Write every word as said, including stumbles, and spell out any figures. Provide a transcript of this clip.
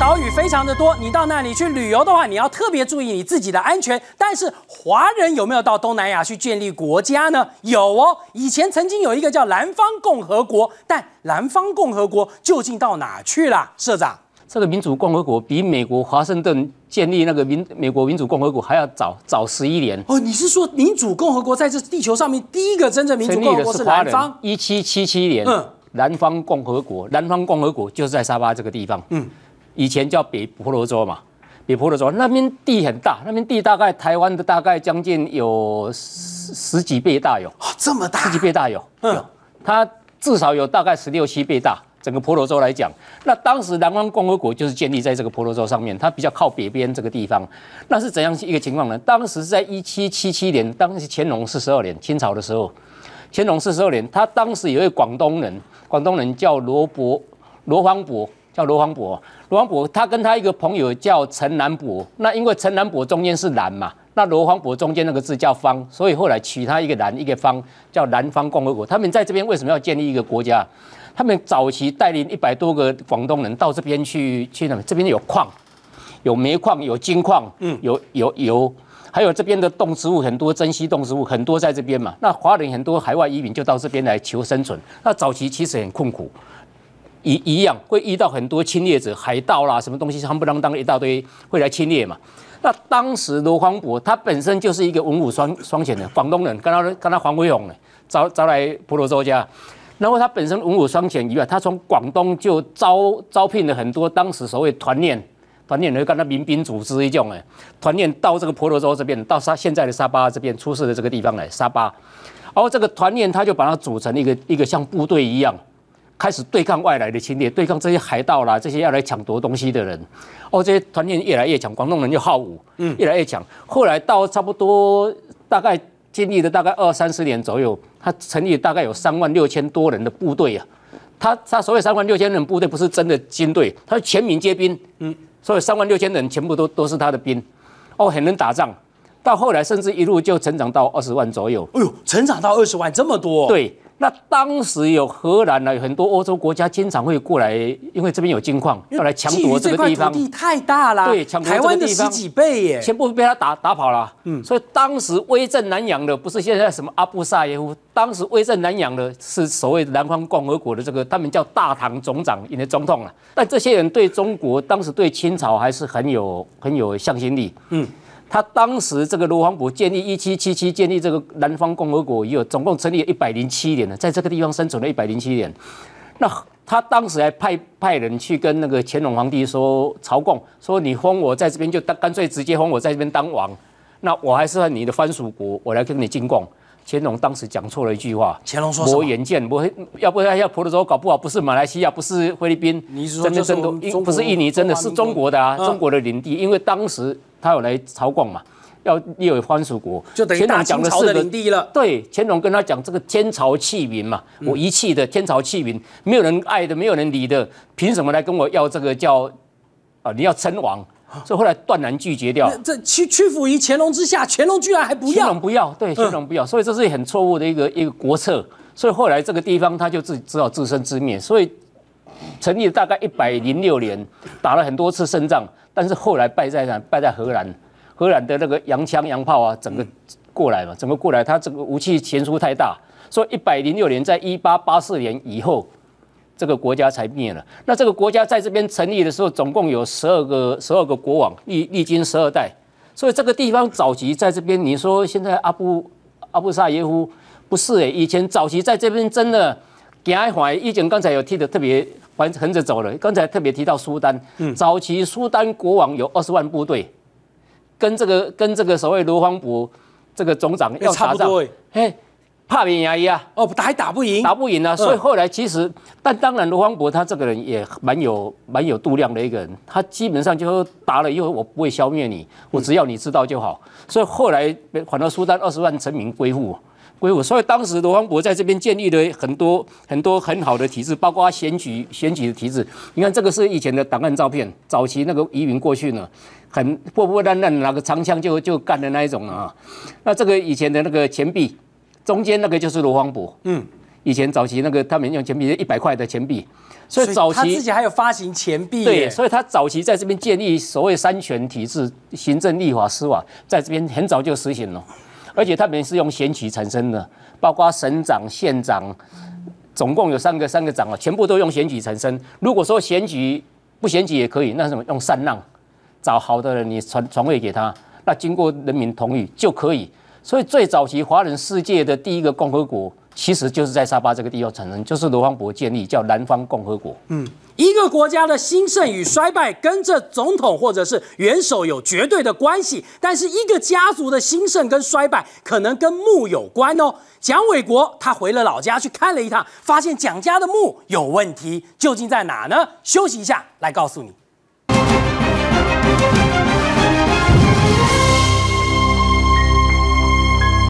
岛屿非常的多，你到那里去旅游的话，你要特别注意你自己的安全。但是华人有没有到东南亚去建立国家呢？有哦，以前曾经有一个叫南方共和国，但南方共和国究竟到哪去了？社长， 这个民主共和国比美国华盛顿建立那个民美国民主共和国还要早早十一年。 哦，你是说民主共和国在这地球上面第一个真正民主共和国是南方？ 一七七七年，嗯，南方共和国，南方共和国就是在沙巴这个地方，嗯。以前叫北婆罗洲嘛，北婆罗洲那边地很大，那边地大概台湾的大概将近有十十几倍大有， 哦，这么大， 十几倍大有，嗯，它至少有大概十六七倍大。整个婆罗洲来讲，那当时南方共和国就是建立在这个婆罗洲上面，它比较靠北边这个地方。那是怎样一个情况呢？当时是在一七七七年，当时乾隆四十二年，清朝的时候，乾隆四十二年，他当时有一位广东人，广东人叫罗伯罗芳伯。叫罗芳伯，罗芳伯他跟他一个朋友叫陈南伯，那因为陈南伯中间是南嘛，那罗芳伯中间那个字叫方，所以后来取他一个南一个方，叫南方共和国。他们在这边为什么要建立一个国家？他们早期带领一百多个广东人到这边去，去那这边有矿，有煤矿，有金矿，嗯，有有油，还有这边的动植物很多，珍稀动植物很多在这边嘛。那华人很多海外移民就到这边来求生存，那早期其实很困苦。一一样会遇到很多侵略者，海盗啦，什么东西夯不啷当的一大堆会来侵略嘛。那当时罗芳伯他本身就是一个文武双双全的广东人，跟他跟他黄飞鸿呢招招来婆罗洲家，然后他本身文武双全以外，他从广东就招招聘了很多当时所谓团练，团练人跟他民兵组织一种哎，团练到这个婆罗洲这边，到沙现在的沙巴这边出事的这个地方来沙巴，然后这个团练他就把它组成一个一个像部队一样。开始对抗外来的侵略，对抗这些海盗啦，这些要来抢夺东西的人。哦，这些团练越来越强，广东人又好武，嗯，越来越强。后来到差不多大概经历了大概二三十年左右，他成立大概有三万六千多人的部队啊。他他所谓三万六千人部队不是真的军队，他是全民皆兵，嗯，所以三万六千人全部都都是他的兵，哦，很能打仗。到后来甚至一路就成长到二十万左右。 哎呦，成长到二十万这么多？ 对。那当时有荷兰啊，有很多欧洲国家经常会过来，因为这边有金矿，要来抢夺这个地方。 土地太大了， 对，抢夺这个地方， 台湾的十几倍耶， 全部被他打打跑了。嗯，所以当时威震南洋的不是现在什么阿布萨耶夫，当时威震南洋的是所谓的南方共和国的这个，他们叫大唐总长，因为总统了。但这些人对中国当时对清朝还是很有很有向心力。嗯。他当时这个罗芳伯建立一七七七建立这个南方共和国以后，总共成立了一百零七年了，在这个地方生存了一百零七年。那他当时还派派人去跟那个乾隆皇帝说朝贡，说你封我在这边就干脆直接封我在这边当王，那我还是你的藩属国，我来跟你进贡。乾隆当时讲错了一句话， 乾隆说什么？ 我眼见，我要不然要婆罗洲搞不好不是马来西亚，不是菲律宾， 你是说真的真的不是印尼，真的是中国的啊，中国的领地，因为当时他有来朝贡嘛，要列为藩属国， 就等于大清朝的领地了。 对，乾隆跟他讲这个天朝弃民嘛，我遗弃的天朝弃民，没有人爱的，没有人理的，凭什么来跟我要这个叫啊？你要称王？所以后来断然拒绝掉。 这屈屈服于乾隆之下，乾隆居然还不要。 乾隆不要，对，乾隆不要，所以这是很错误的一个一个国策。所以后来这个地方他就自只好自生自灭。所以成立了大概一百零六年，打了很多次胜仗，但是后来败在哪？败在荷兰。荷兰的那个洋枪洋炮啊，整个过来嘛，整个过来，他这个武器悬殊太大，所以一百零六年，在一八八四年以后。这个国家才灭了。那这个国家在这边成立的时候，总共有十二个十二个国王，历历经十二代。所以这个地方早期在这边，你说现在阿布阿布萨耶夫不是诶，以前早期在这边真的行一环，以前刚才有提的特别横横着走了。刚才特别提到苏丹，嗯，早期苏丹国王有二十万部队，跟这个跟这个所谓罗芳伯这个总长要打仗，嘿。怕别人压啊！ 哦，打还打不赢， 打不赢啊！所以后来其实，但当然罗芳伯他这个人也蛮有蛮有度量的一个人，他基本上就打了以后，我不会消灭你，我只要你知道就好。所以后来反而苏丹二十万臣民归附，归附。所以当时罗芳伯在这边建立了很多很多很好的体制，包括选举选举的体制。你看这个是以前的档案照片，早期那个移民过去呢，很破破烂烂，拿个长枪就就干的那一种啊。那这个以前的那个钱币。中间那个就是罗芳伯，嗯， 以前早期那个他们用钱币一百块的钱币，所以早期他自己还有发行钱币。 对，所以他早期在这边建立所谓三权体制，行政、立法、司法，在这边很早就实行了，而且他们是用选举产生的，包括省长、县长，总共有三个三个长啊，全部都用选举产生。如果说选举不选举也可以，那什么用禅让，找好的人你传传位给他，那经过人民同意就可以。所以最早期华人世界的第一个共和国，其实就是在沙巴这个地方产生，就是罗芳伯建立，叫南方共和国。 嗯，一个国家的兴盛与衰败跟这总统或者是元首有绝对的关系，但是一个家族的兴盛跟衰败可能跟墓有关哦。蒋纬国他回了老家去看了一趟，发现蒋家的墓有问题，究竟在哪呢？休息一下，来告诉你。